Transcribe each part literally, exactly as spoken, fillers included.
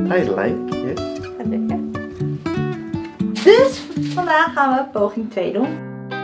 I like, yes. Gaat lekker. Dus vandaag gaan we poging twee doen.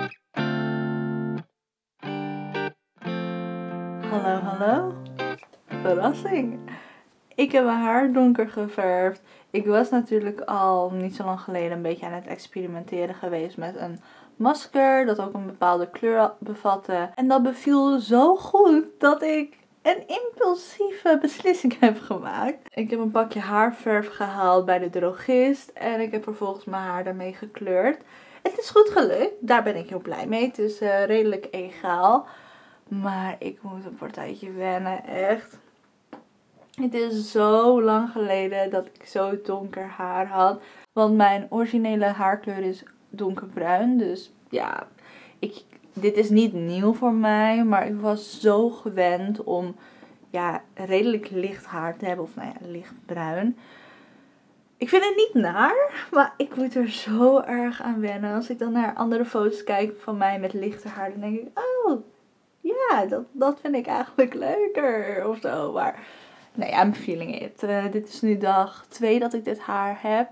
Hallo, hallo. Verrassing. Ik heb mijn haar donker geverfd. Ik was natuurlijk al niet zo lang geleden een beetje aan het experimenteren geweest met een masker dat ook een bepaalde kleur bevatte. En dat beviel zo goed dat ik een impulsieve beslissing heb gemaakt. Ik heb een pakje haarverf gehaald bij de drogist en ik heb vervolgens mijn haar daarmee gekleurd. Het is goed gelukt, daar ben ik heel blij mee. Het is uh, redelijk egaal. Maar ik moet een partijtje wennen, echt. Het is zo lang geleden dat ik zo donker haar had. Want mijn originele haarkleur is donkerbruin. Dus ja, ik, dit is niet nieuw voor mij. Maar ik was zo gewend om ja, redelijk licht haar te hebben. Of nou ja, lichtbruin. Ik vind het niet naar, maar ik moet er zo erg aan wennen. Als ik dan naar andere foto's kijk van mij met lichte haar, dan denk ik, oh ja, dat, dat vind ik eigenlijk leuker of zo. Maar nou ja, I'm feeling it. Uh, dit is nu dag twee dat ik dit haar heb.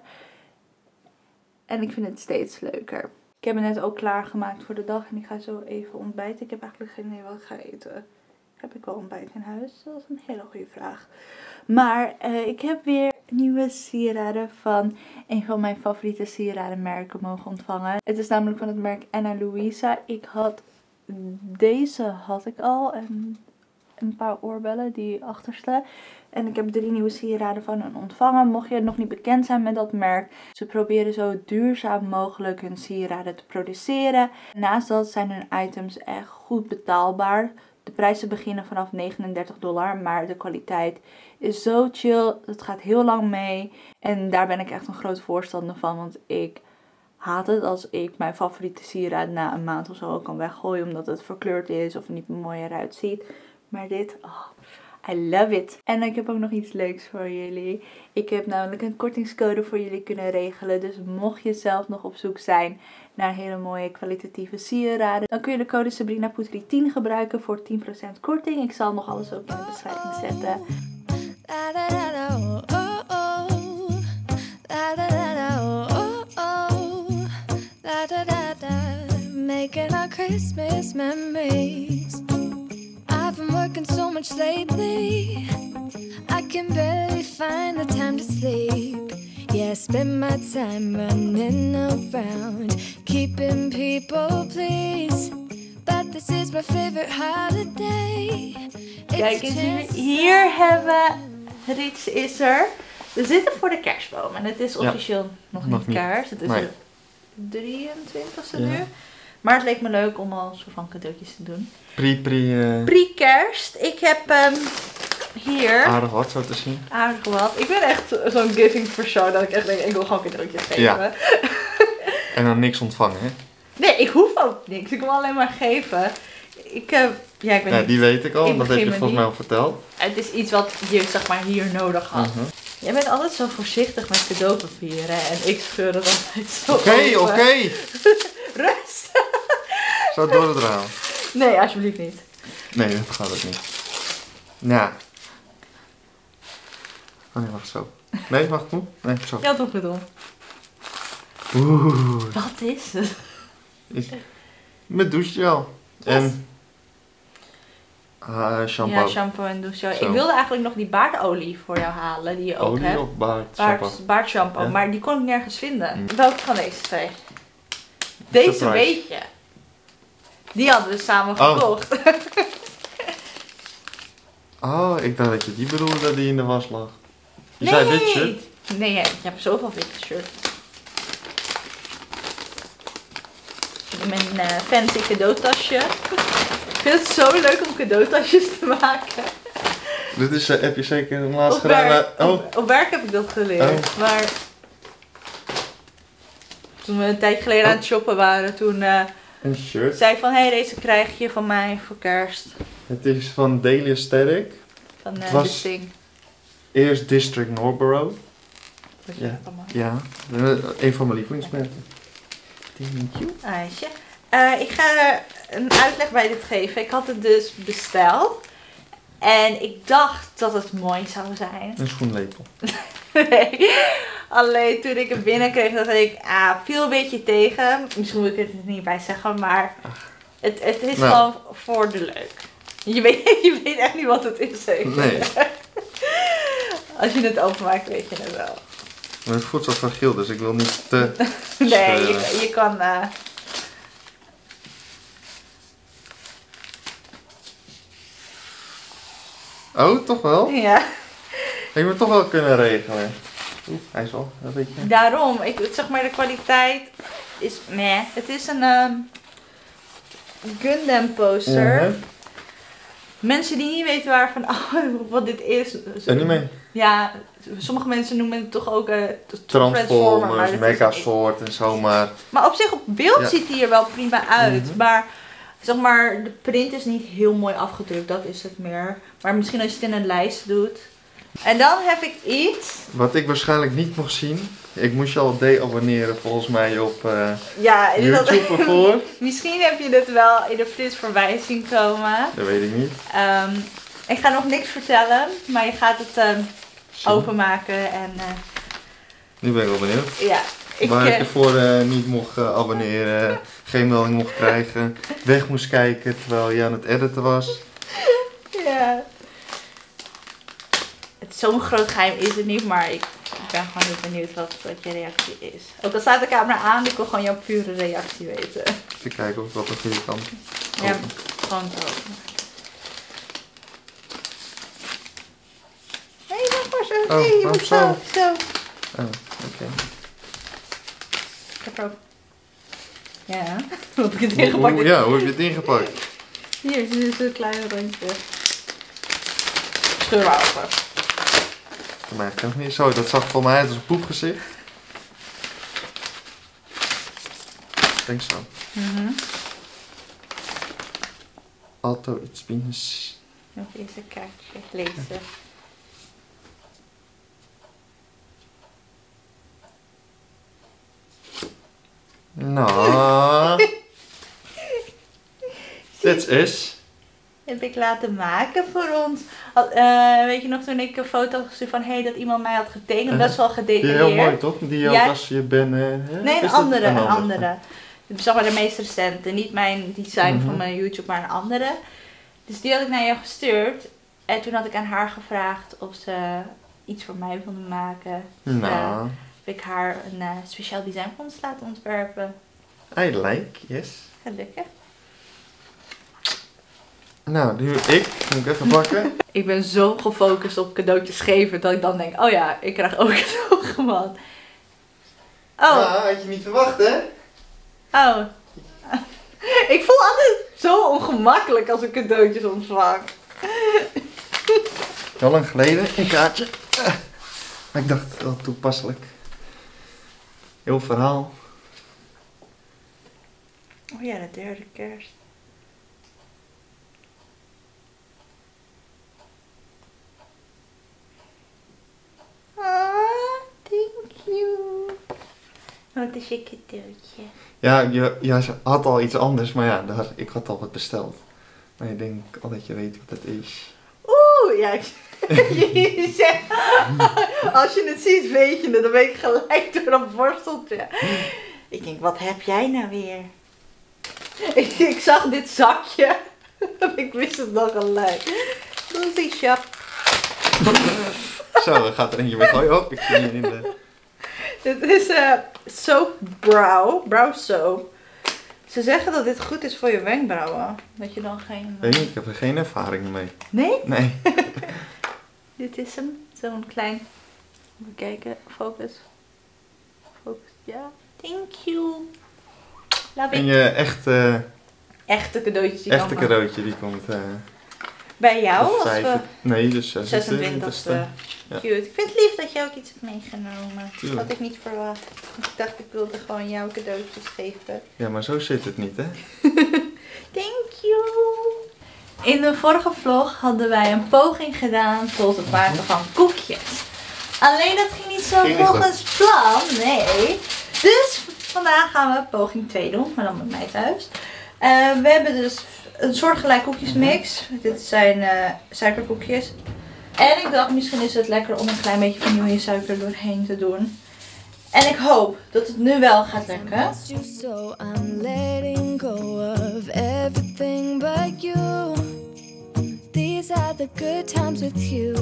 En ik vind het steeds leuker. Ik heb het net ook klaargemaakt voor de dag en ik ga zo even ontbijten. Ik heb eigenlijk geen idee wat ik ga eten. Heb ik wel ontbijt in huis? Dat is een hele goede vraag. Maar uh, ik heb weer nieuwe sieraden van een van mijn favoriete sieradenmerken mogen ontvangen. Het is namelijk van het merk Ana Luisa. Ik had deze had ik al en een paar oorbellen, die achterste. En ik heb drie nieuwe sieraden van hen ontvangen. Mocht je nog niet bekend zijn met dat merk, ze proberen zo duurzaam mogelijk hun sieraden te produceren. Naast dat zijn hun items echt goed betaalbaar. De prijzen beginnen vanaf negenendertig dollar, maar de kwaliteit is zo chill. Het gaat heel lang mee. En daar ben ik echt een groot voorstander van, want ik haat het als ik mijn favoriete sieraad na een maand of zo kan weggooien, omdat het verkleurd is of er niet mooi eruit ziet. Maar dit, oh, I love it. En ik heb ook nog iets leuks voor jullie. Ik heb namelijk een kortingscode voor jullie kunnen regelen. Dus mocht je zelf nog op zoek zijn naar hele mooie kwalitatieve sieraden, dan kun je de code Sabrina Putri tien gebruiken voor tien procent korting. Ik zal nog alles ook in de beschrijving zetten. Making our Christmas memories. I've been working so much lately, I can barely find the time to sleep. Yeah, I spend my time running around, keeping people pleased. But this is my favorite holiday. Kijk eens, hier, hier hebben Rits is er. We zitten voor de kerstboom en het is officieel ja, nog niet nog kerst. Het is nee. de drieëntwintigste ja. nu. Maar het leek me leuk om al soort van cadeautjes te doen. Pre-pre... Uh... Pre-kerst. Ik heb um, hier... Aardig wat zo te zien. Aardig wat. Ik ben echt zo'n giving persoon dat ik echt denk, ik wil gewoon cadeautjes geven. Ja. En dan niks ontvangen, hè? Nee, ik hoef ook niks. Ik wil alleen maar geven. Ik, uh, ja, ik ben ja, niet, die weet ik al. Ik dat heb je volgens mij al verteld. Het is iets wat je zeg maar hier nodig had. Uh-huh. Jij bent altijd zo voorzichtig met cadeaupapier, hè? En ik scheur het altijd zo Oké, oké. Okay. Rust. Zo door het raam. Nee, alsjeblieft niet. Nee, dat gaat ook niet. Nou. Oh nee, wacht zo. Nee, wacht, hoe? Nee, zo. Ja, toch bedoel. Oeh. Wat is het? Is met douchegel. En uh, shampoo. Ja, shampoo en douchegel. Ik wilde eigenlijk nog die baardolie voor jou halen, die je ook Olie hebt. of baardshampoo? Baard, baardshampoo, ja. Maar die kon ik nergens vinden. Mm. Welke van deze twee? Deze Surprise. Weet je. Die hadden we samen gekocht. Oh. oh, ik dacht dat je die bedoelde dat die in de was lag. Je nee. zei wit shirt? Nee, je hebt zoveel witte shirt. Mijn uh, fancy cadeautasje. Ik vind het zo leuk om cadeautasjes te maken. Dit is, uh, heb je zeker een laatst op gedaan? Werk, uh, oh. op, op werk heb ik dat geleerd. Oh. Maar toen we een tijdje geleden oh. aan het shoppen waren, toen uh, een shirt. zei ik van, hé, hey, deze krijg je van mij voor kerst. Het is van Daily Aesthetic. Van uh, het was dit ding. Eerst District Norborough. Ja, ja, een van mijn lievelingsmerken. Thank you. Ijsje. Uh, ik ga een uitleg bij dit geven. Ik had het dus besteld. En ik dacht dat het mooi zou zijn. Een schoenlepel. Nee. Alleen toen ik hem binnenkreeg, dacht ik, ah, viel een beetje tegen. Misschien moet ik het er niet bij zeggen, maar het, het is nou. gewoon voor de leuk. Je weet, je weet echt niet wat het is, zeker? Nee. Als je het openmaakt, weet je het wel. Maar het voelt zo fragiel, dus ik wil niet te... Nee, je, je kan... Uh... Oh, toch wel? Ja. Ik moet toch wel kunnen regelen. Oeh, hij is wel een beetje... Daarom, ik zeg maar de kwaliteit is meh. Het is een um, Gundam poster. Uh-huh. Mensen die niet weten waarvan oh, wat dit is. Anime. Ja, sommige mensen noemen het toch ook uh, Transformers, Megazord en zo, maar... Maar op zich op beeld ja. ziet hij er wel prima uit. Mm-hmm. Maar zeg maar, de print is niet heel mooi afgedrukt, dat is het meer. Maar misschien als je het in een lijst doet. En dan heb ik iets. Wat ik waarschijnlijk niet mocht zien. Ik moest je al de-abonneren volgens mij op uh, ja, YouTube dat, ervoor. Misschien heb je dit wel in de flits voorbij zien komen. Dat weet ik niet. Um, ik ga nog niks vertellen, maar je gaat het um, openmaken en... Uh, nu ben ik wel benieuwd. Ja. Ik, Waar uh, ik ervoor uh, niet mocht uh, abonneren, geen melding mocht krijgen, weg moest kijken terwijl je aan het editen was. Ja. Het Zo'n groot geheim is het niet, maar ik, ik ben gewoon heel benieuwd wat, wat je reactie is. Ook al staat de camera aan, ik wil gewoon jouw pure reactie weten. Even kijken of ik wat een goede kant. Ja, gewoon zo. Nee, wacht maar zo. Oh, Nee, je oh, moet zo. zo. Zo. Oh, oké. Okay. Ik heb er ook. Ja, hoe heb ik het ingepakt? Hoe, ja, hoe heb je het ingepakt? Hier, dit is een klein rondje. Scheur maar open. Voor mij kan het niet zo. Dat zag voor mij uit als een poepgezicht. Ik denk zo. Mm-hmm. Alto iets binnen. Nog eens een kaartje lezen. Nou. Dit is. Heb ik laten maken voor ons. Al, uh, weet je nog toen ik een foto had gestuurd van hey, dat iemand mij had getekend, best wel gedetailleerd. Die heel mooi toch? Die ook ja. als je bent. Uh, nee, een is andere, een een andere. andere. Zeg maar de meest recente. Niet mijn design Mm-hmm. van mijn YouTube, maar een andere. Dus die had ik naar jou gestuurd. En toen had ik aan haar gevraagd of ze iets voor mij wilde maken. Dus, Nou. uh, heb ik haar een uh, speciaal design voor ons laten ontwerpen. I like, yes. Gelukkig. Nou, nu ik. Moet ik even pakken. Ik ben zo gefocust op cadeautjes geven dat ik dan denk, oh ja, ik krijg ook cadeau gemaakt. Oh. Ja, had je niet verwacht, hè? Oh. Ik voel altijd zo ongemakkelijk als ik cadeautjes ontvang. Wel lang geleden, een kaartje. Maar ik dacht, wel toepasselijk. Heel verhaal. Oh ja, de derde kerst. Ah, thank you. Wat is je cadeautje? Ja, je, ja, ze had al iets anders, maar ja, daar, ik had al wat besteld. Maar ik denk al dat je weet wat het is. Oeh, ja. Je zegt, als je het ziet, weet je het. Dan ben ik gelijk door een borsteltje. Ik denk, wat heb jij nou weer? Ik, ik zag dit zakje. Ik wist het nog gelijk. Lucy Shop. Zo, dan gaat er eentje weer gooien. Oh, ik zie hier in de... Dit is uh, soap brow. Brow soap. Ze zeggen dat dit goed is voor je wenkbrauwen. Dat je dan geen... Weet niet, ik heb er geen ervaring mee. Nee? Nee. Dit is hem. Zo'n klein... Even kijken. Focus. Focus. Ja. Thank you. Love En it. je echte, Echte cadeautjes die echte komen cadeautje die komt... Uh, bij jou de als vijf, we... nee, dus zesentwintigste. zesentwintigste. Ja. Cute. Ik vind het lief dat je ook iets hebt meegenomen. Tuurlijk. Dat had ik niet verwacht. Ik dacht ik wilde gewoon jouw cadeautjes geven. Ja, maar zo zit het niet, hè? Thank you. In de vorige vlog hadden wij een poging gedaan tot het maken van koekjes. Alleen dat ging niet zo Ging niet volgens plan. Nee. Dus vandaag gaan we poging twee doen. Maar dan met mij thuis. Uh, we hebben dus een soortgelijk koekjesmix. Dit zijn uh, suikerkoekjes. En ik dacht, misschien is het lekker om een klein beetje vanillesuiker doorheen te doen. En ik hoop dat het nu wel gaat lukken. So I'm letting go of everything but you. These are the good times with you.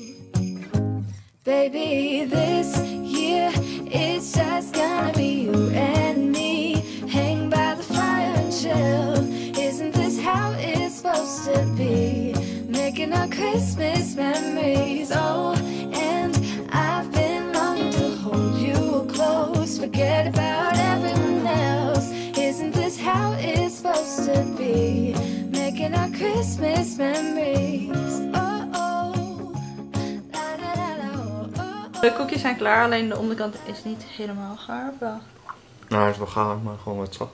Baby, this year it's just gonna be you and me. Hang by the fire and chill. Isn't this how it's supposed to be? Making our Christmas memories. Oh, and I've been longing to hold you close. Forget about everyone else. Isn't this how it's supposed to be? Making our Christmas memories. Oh, oh. La, la, la, la, oh, oh, oh. De koekjes zijn klaar, alleen de onderkant is niet helemaal gaar. Wel. Nou, hij is wel gaar, maar gewoon wat zacht.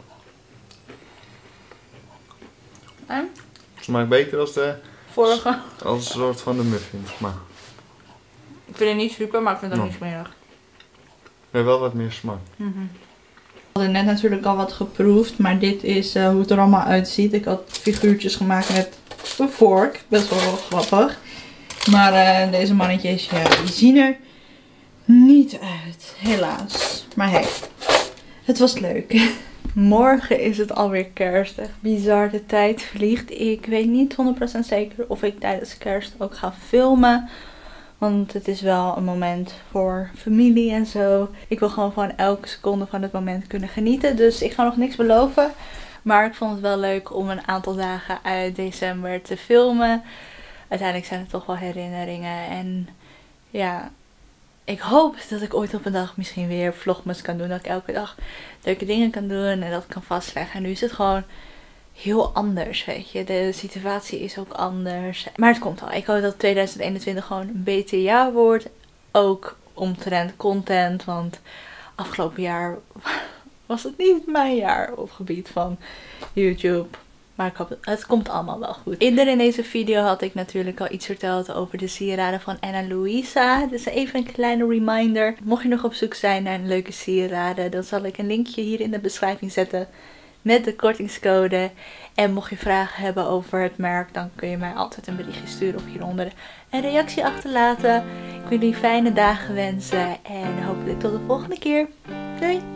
En? Smaakt beter als de... Vorige. Als een soort van de muffins, maar... Ik vind het niet super, maar ik vind het ook No. niet smerig. Ja, wel wat meer smaak. Mm-hmm. We hadden net natuurlijk al wat geproefd, maar dit is uh, hoe het er allemaal uitziet. Ik had figuurtjes gemaakt met een vork, best wel, wel grappig. Maar uh, deze mannetjes, ja, die zien er niet uit, helaas. Maar hey, het was leuk. Morgen is het alweer kerst. Echt bizar, de tijd vliegt. Ik weet niet honderd procent zeker of ik tijdens kerst ook ga filmen. Want het is wel een moment voor familie en zo. Ik wil gewoon van elke seconde van het moment kunnen genieten. Dus ik ga nog niks beloven. Maar ik vond het wel leuk om een aantal dagen uit december te filmen. Uiteindelijk zijn het toch wel herinneringen. En ja, ik hoop dat ik ooit op een dag misschien weer vlogmas kan doen. Dat ik elke dag leuke dingen kan doen en dat kan vastleggen. En nu is het gewoon heel anders, weet je. De situatie is ook anders. Maar het komt al. Ik hoop dat tweeduizend eenentwintig gewoon een beter jaar wordt. Ook omtrent content. Want afgelopen jaar was het niet mijn jaar op gebied van YouTube. Maar ik hoop het, het komt allemaal wel goed. Eerder in deze video had ik natuurlijk al iets verteld over de sieraden van Ana Luisa. Dus even een kleine reminder. Mocht je nog op zoek zijn naar een leuke sieraden, dan zal ik een linkje hier in de beschrijving zetten met de kortingscode. En mocht je vragen hebben over het merk, dan kun je mij altijd een berichtje sturen of hieronder een reactie achterlaten. Ik wil jullie fijne dagen wensen en hopelijk tot de volgende keer. Doei!